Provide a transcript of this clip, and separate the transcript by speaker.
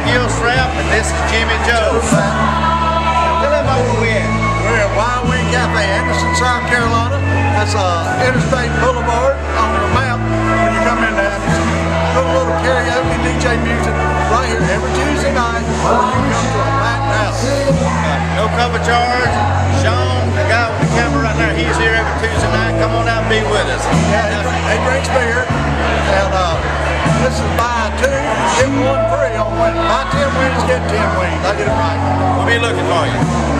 Speaker 1: Gilstrap, and this is Jimmy Joe. Tell them where we're at.
Speaker 2: We're at Wild Wing Cafe, Anderson, South Carolina. That's Interstate Boulevard on the map when you come into Anderson. Put a little karaoke DJ music right here every Tuesday night when you come to a packed house.
Speaker 1: No cover charge. Sean, the guy with the camera right there, he's here every Tuesday night. Come on out and be with us.
Speaker 2: Yeah, he drinks beer. And this is buy 2, get 1 free on Wednesday. Buy 10 wings, get 10 wings. I get it right.
Speaker 1: We'll be looking for you.